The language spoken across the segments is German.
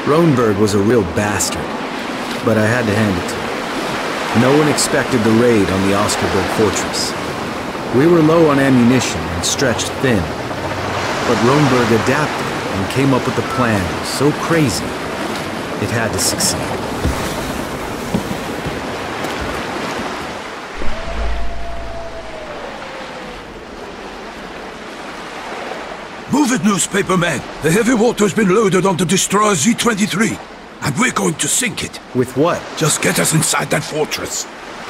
Ronberg was a real bastard, but I had to hand it to him. No one expected the raid on the Oscarsborg fortress. We were low on ammunition and stretched thin, but Ronberg adapted and came up with a plan so crazy, it had to succeed. Move it, newspaper man! The heavy water's been loaded onto destroyer Z-23, and we're going to sink it. With what? Just get us inside that fortress.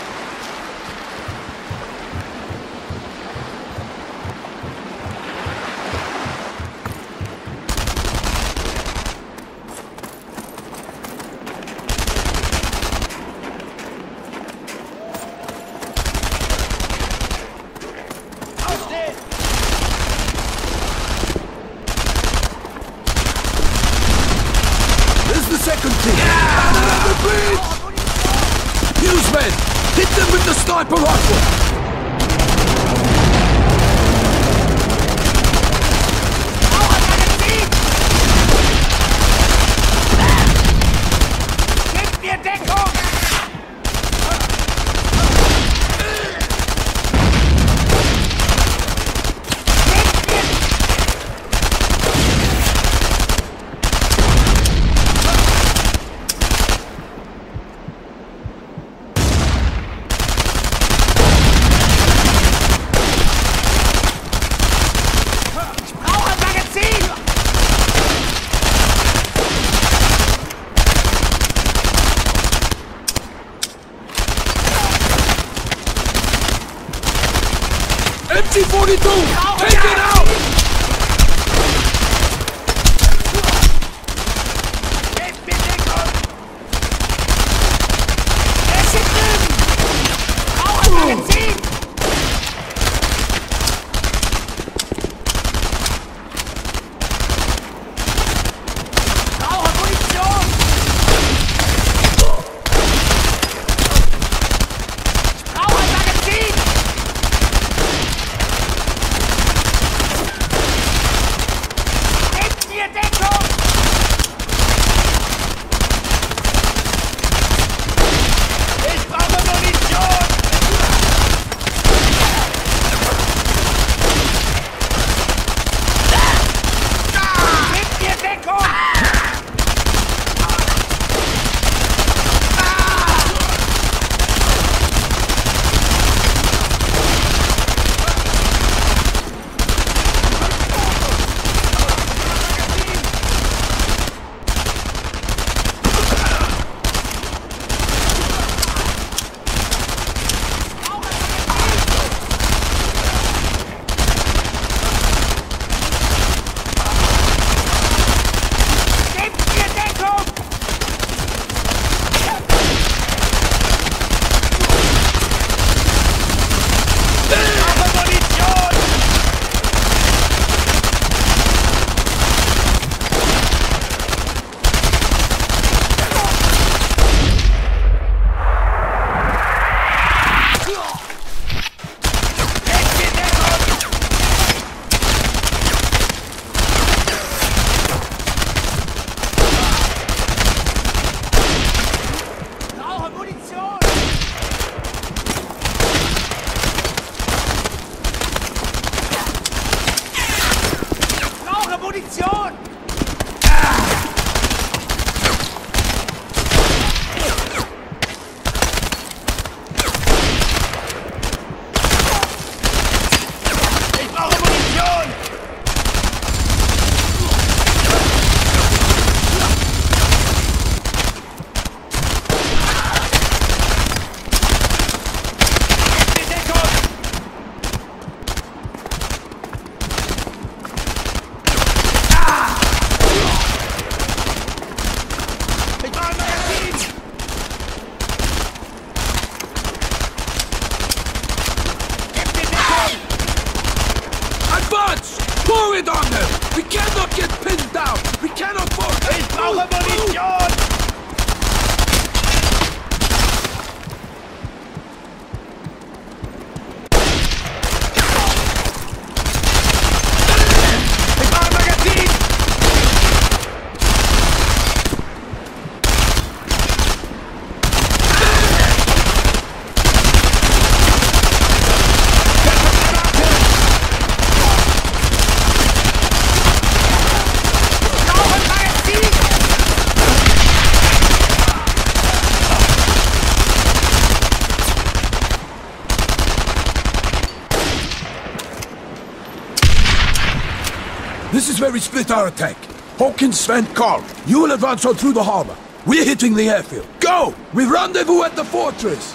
Second team! Yeah! Under the bridge! Newsmen! Hit them with the sniper rifle! MT-42! Take it out! Pour it on them! We cannot get pinned down! We cannot fall! Ich brauche Munition! Ich brauche Magazin! This is where we split our attack. Hawkins, Sven, Carl, you will advance on through the harbor. We're hitting the airfield. Go! We rendezvous at the fortress!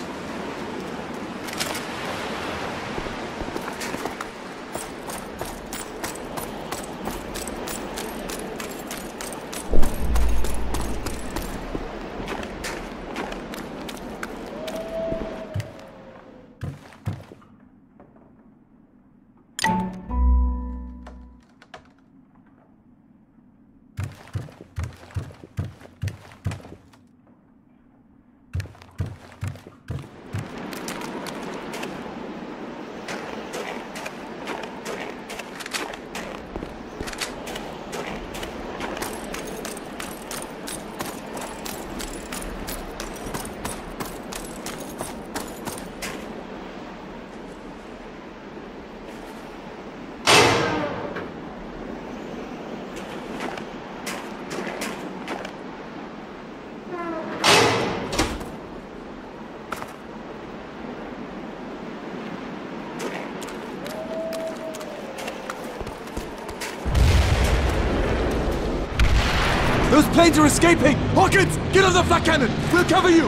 Those planes are escaping! Hawkins, get on the flak cannon! We'll cover you!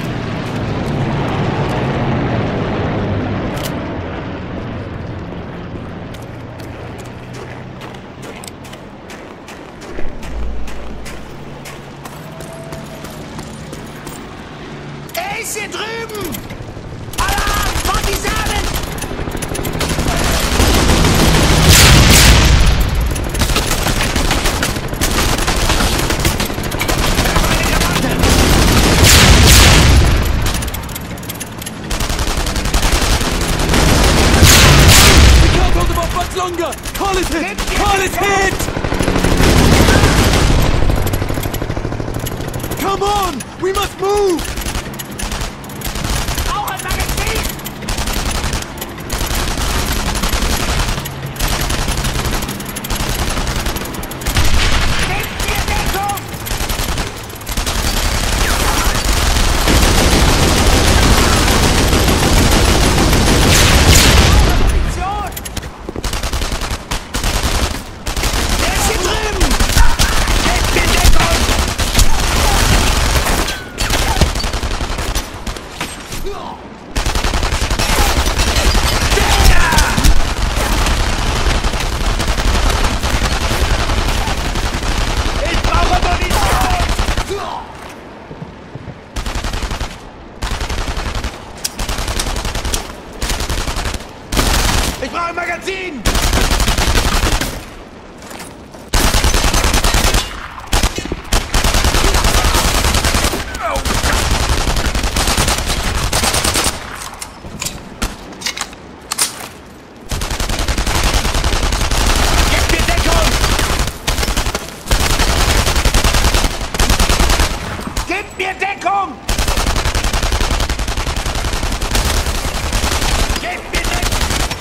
Er ist hier drüben! Alarm! Partisanen! Longer! Carl is hit! Carl is hit! Come on! We must move! Auch ein Magazin! Gebt mir Deckung! Munition! Ich brauche ein Magazin! Gebt mir Deckung! Gebt mir Deckung! Gebt mir Deckung!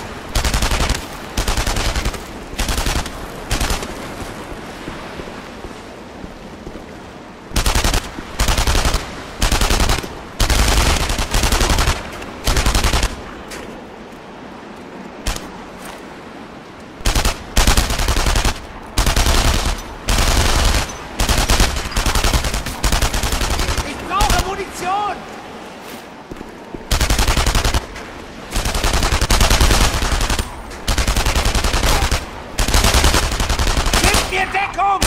Ich brauche Munition! Gebt mir Deckung!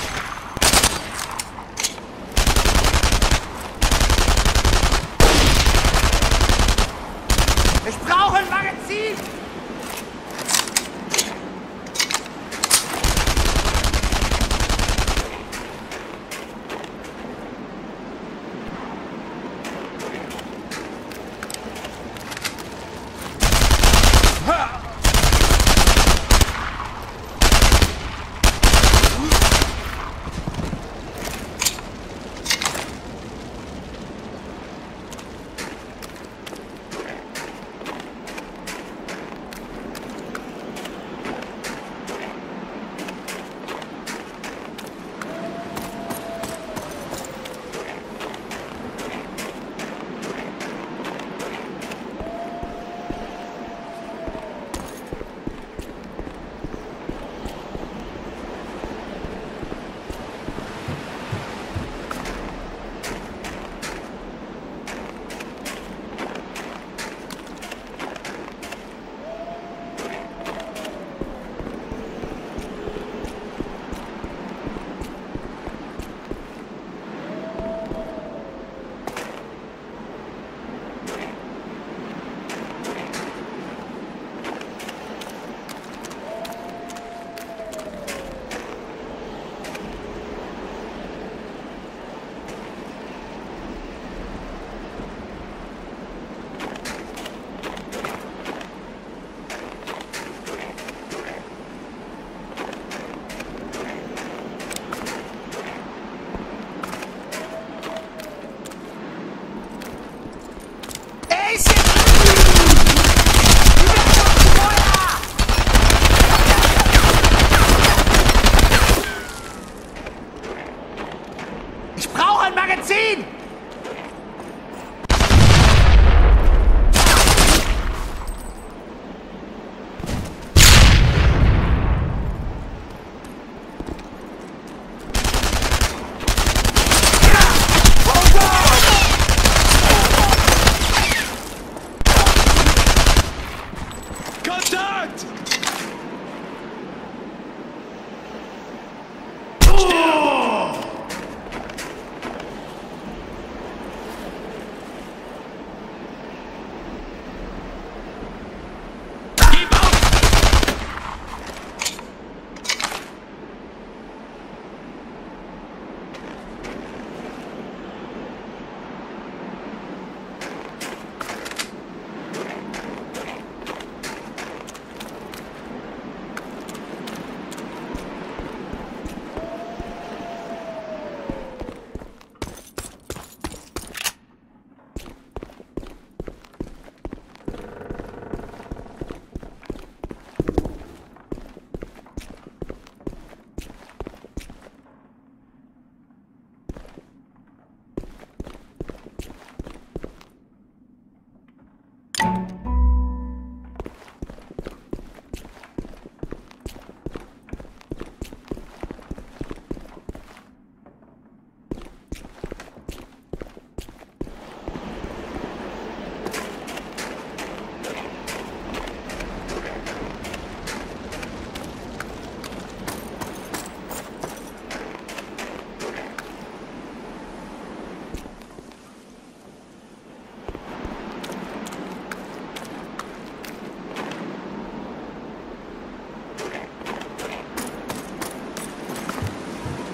Ich brauche ein Magazin!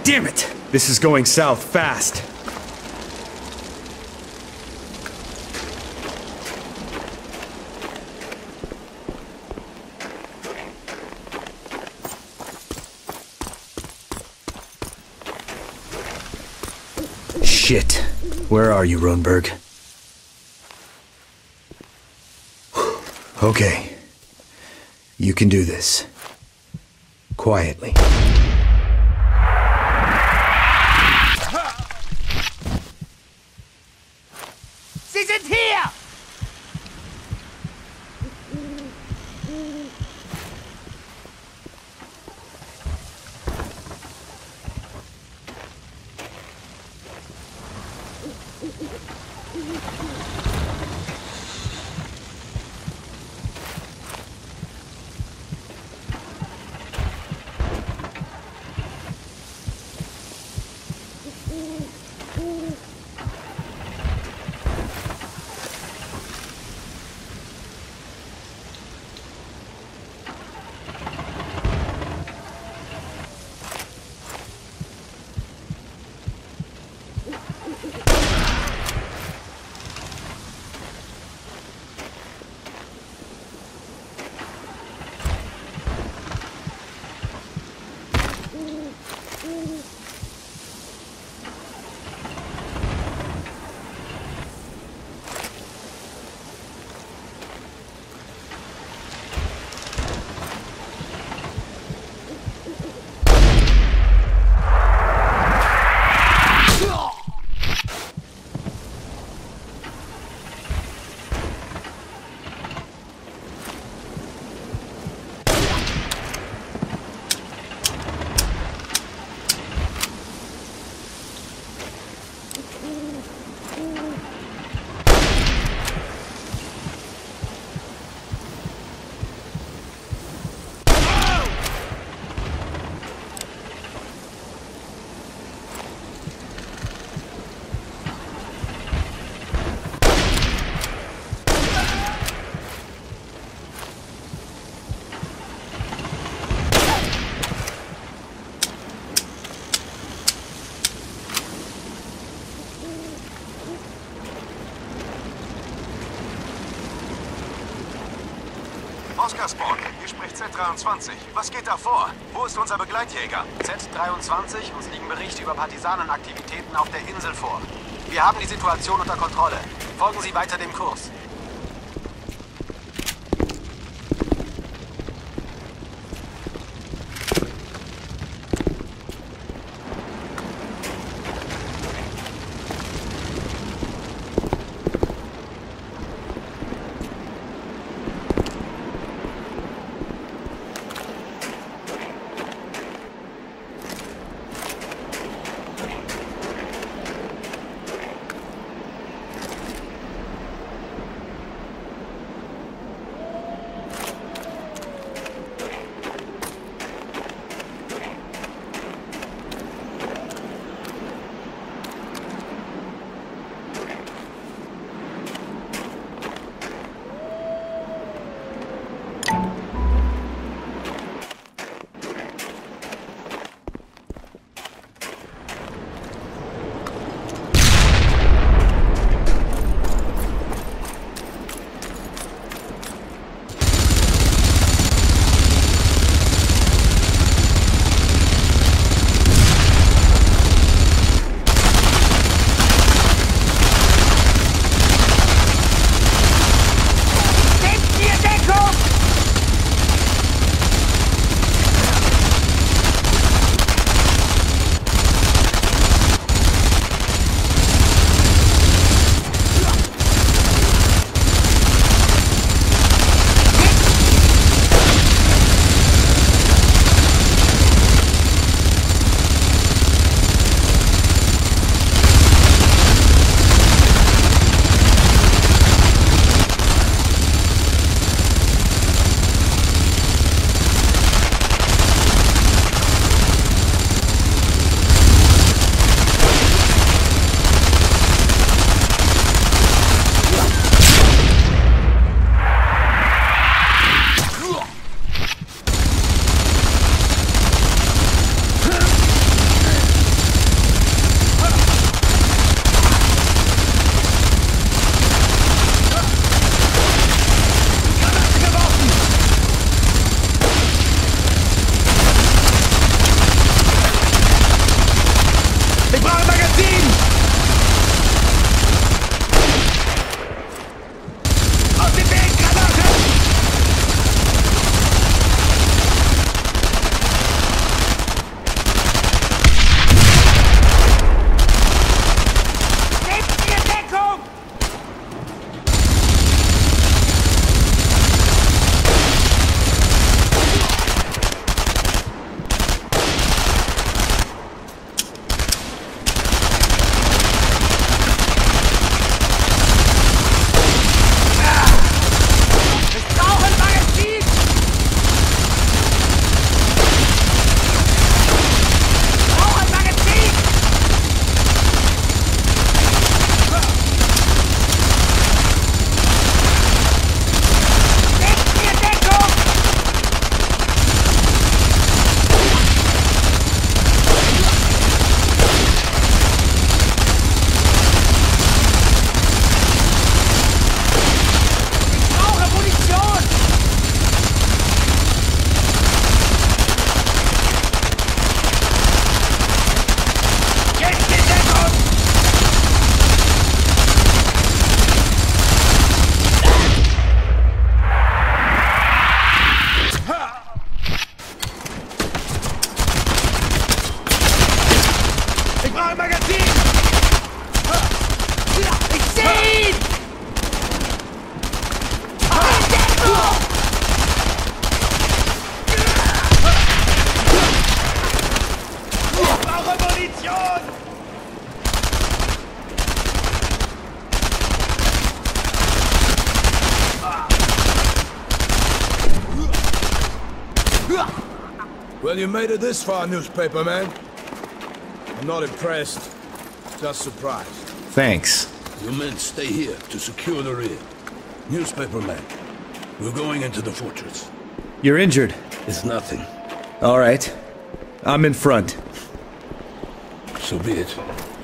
Damn it! This is going south fast. Shit. Where are you, Ronberg? Okay. You can do this. Quietly. Sie sind hier! Oscarsborg, hier spricht Z23. Was geht da vor? Wo ist unser Begleitjäger? Z23, uns liegen Berichte über Partisanenaktivitäten auf der Insel vor. Wir haben die Situation unter Kontrolle. Folgen Sie weiter dem Kurs. Well, you made it this far, newspaper man. I'm not impressed, just surprised. Thanks. You men stay here to secure the rear. Newspaper man, we're going into the fortress. You're injured. It's nothing. All right. I'm in front. So be it.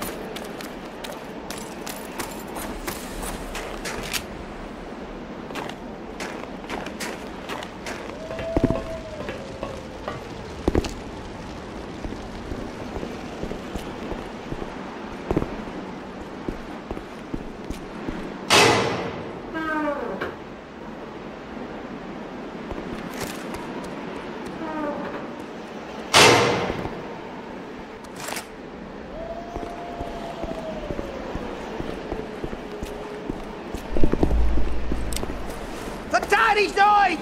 Verteidigt euch!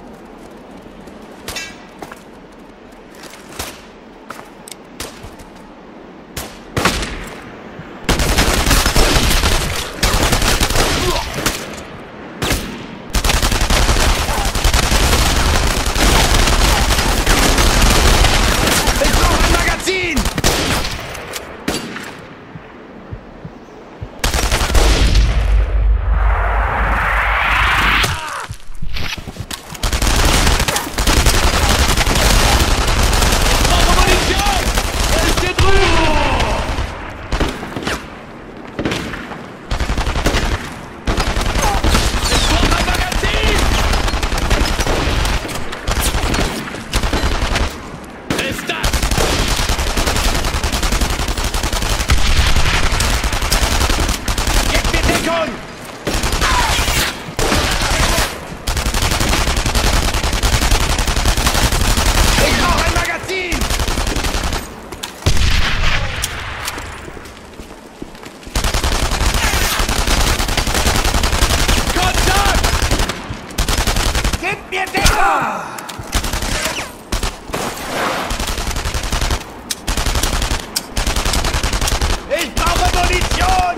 Ich brauche ein Magazin! Ich brauche Munition!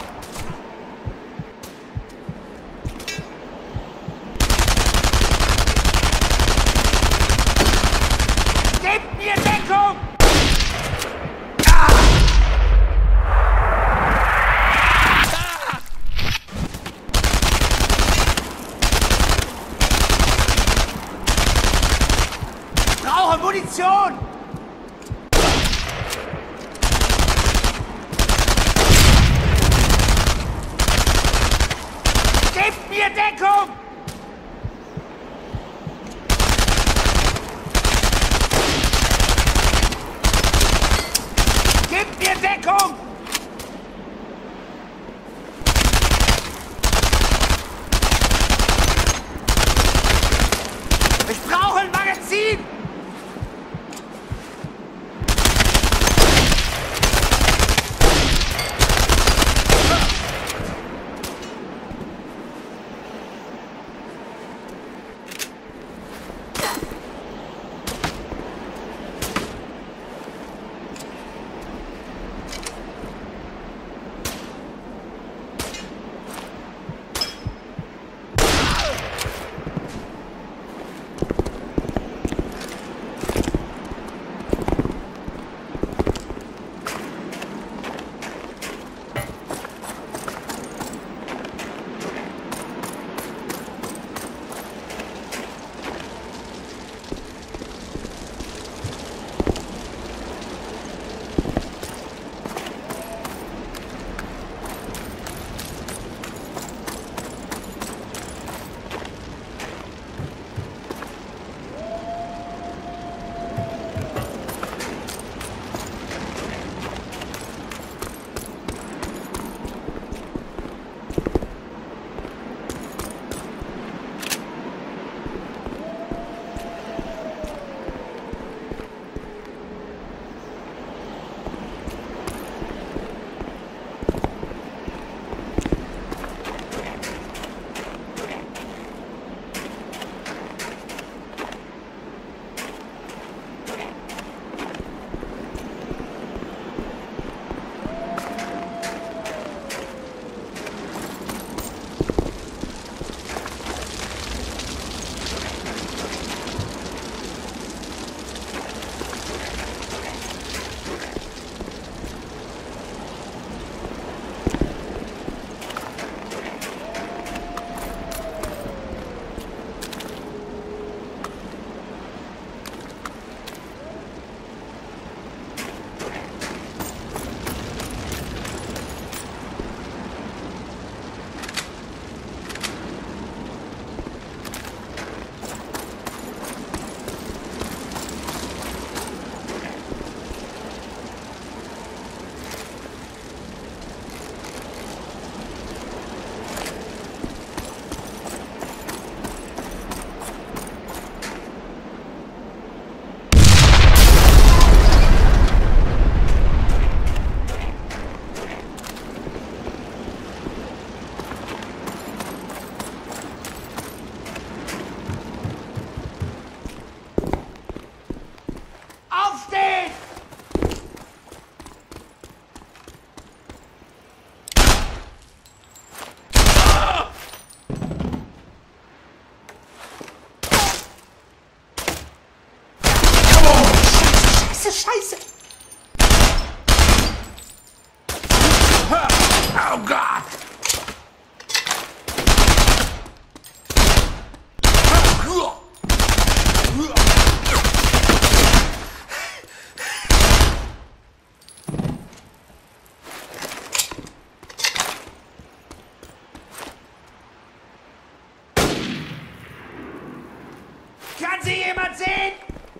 Gebt mir Deckung! Ich brauche Munition! Gebt mir Deckung! Gebt mir Deckung! Ich brauche ein Magazin! Aufstehen! Scheiße! Oh Gott! Kann sie jemand sehen?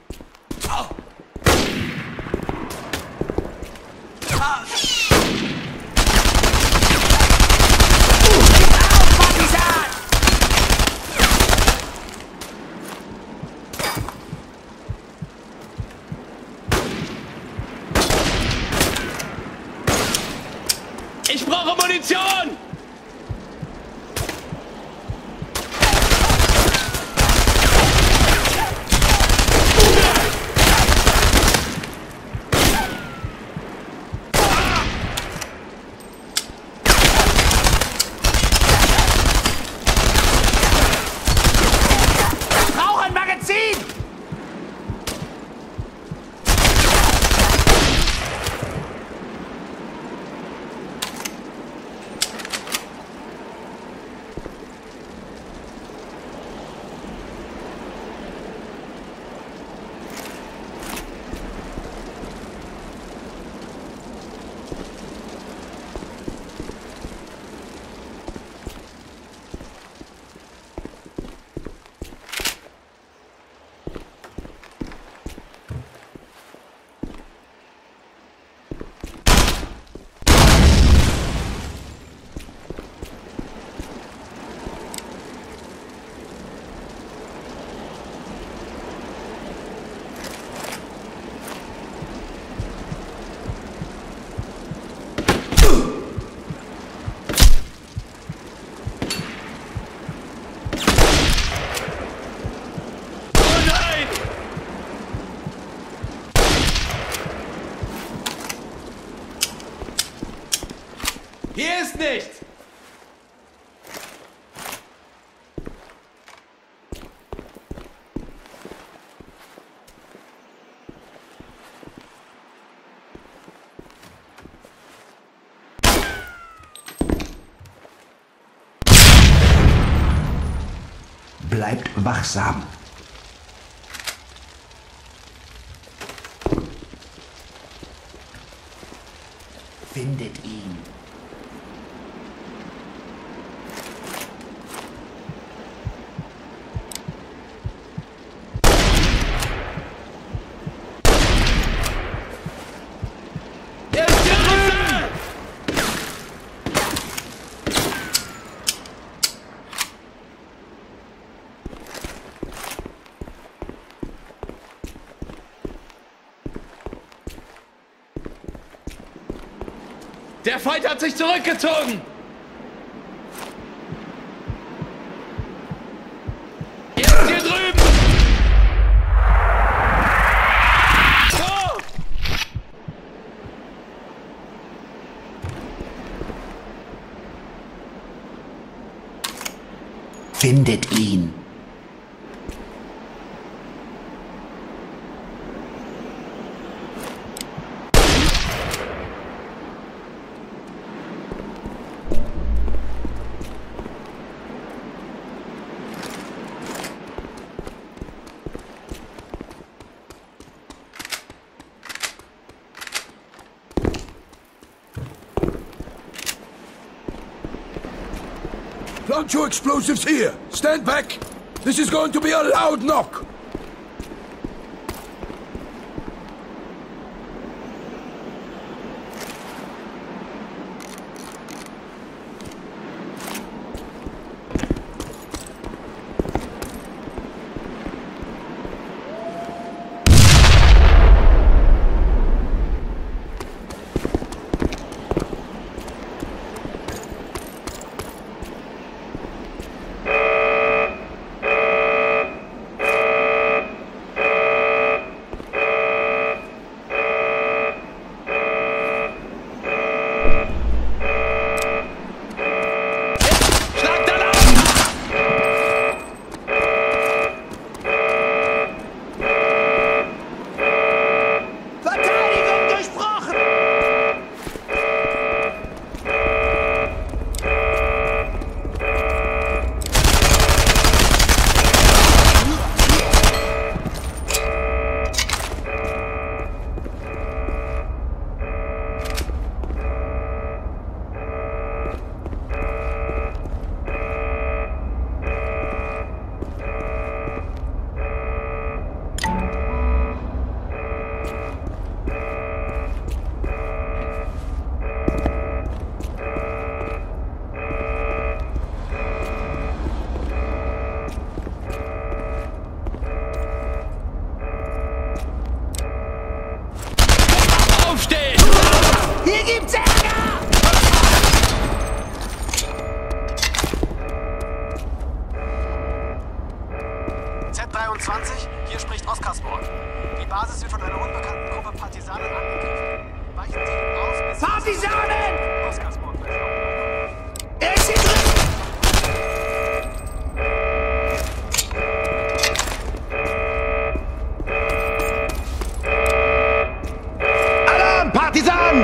Ich brauche Munition! Ich brauche ein Magazin! Hier ist nichts! Bleibt wachsam. Findet ihn. Er ist hier drüben! Der Feind hat sich zurückgezogen! Er ist hier drüben! Oh! Findet ihn. Plant your explosives here. Stand back. This is going to be a loud knock. Hier gibt's Ärger! Z23, hier spricht Oscarsborg. Die Basis wird von einer unbekannten Gruppe Partisanen angegriffen. Weichen Sie aus, bis... Partisanen! Oscarsborg, Er ist hier drin! Alarm, Partisanen!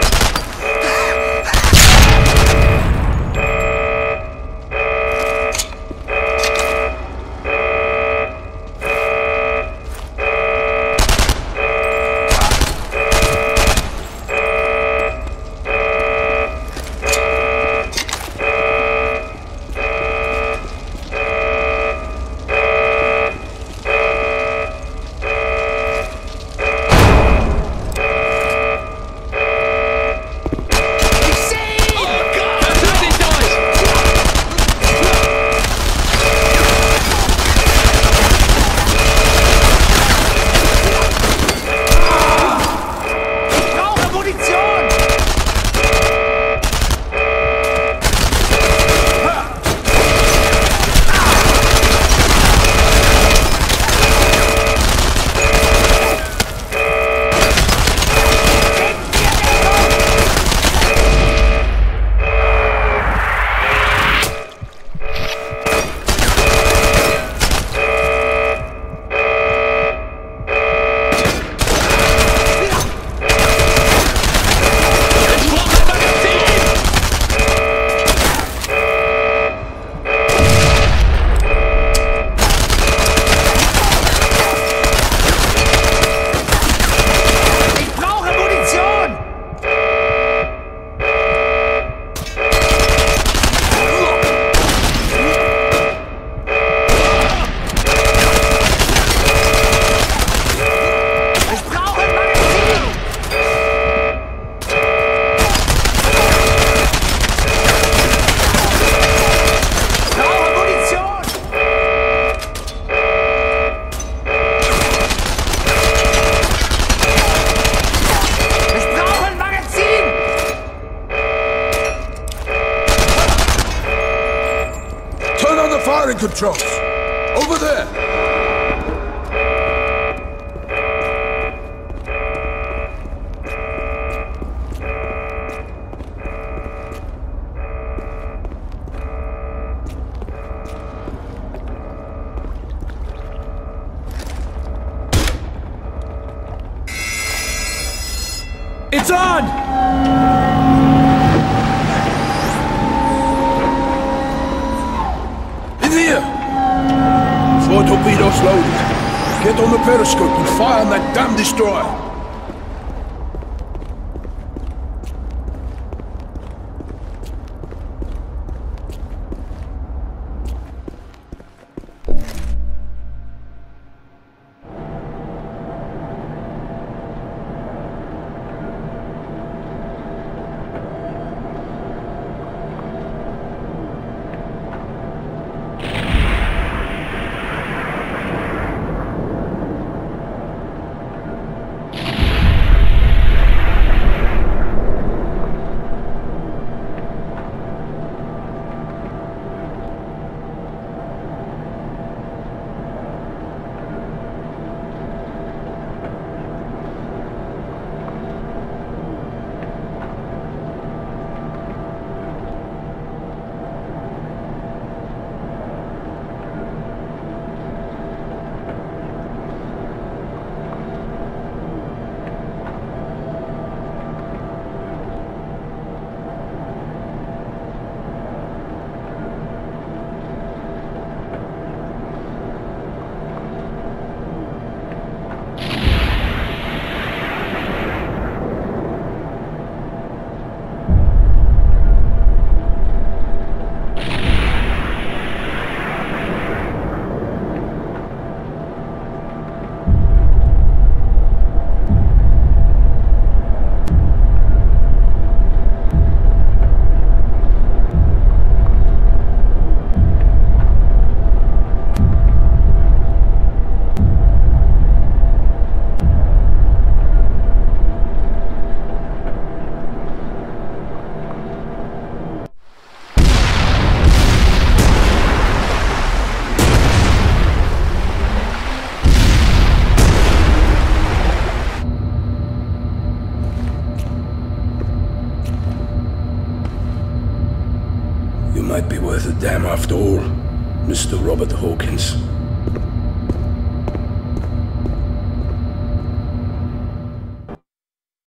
Firing controls! Over there! It's on! Here! 4 torpedoes loaded. Get on the periscope and fire on that damn destroyer. might be worth a damn after all, Mr. Robert Hawkins.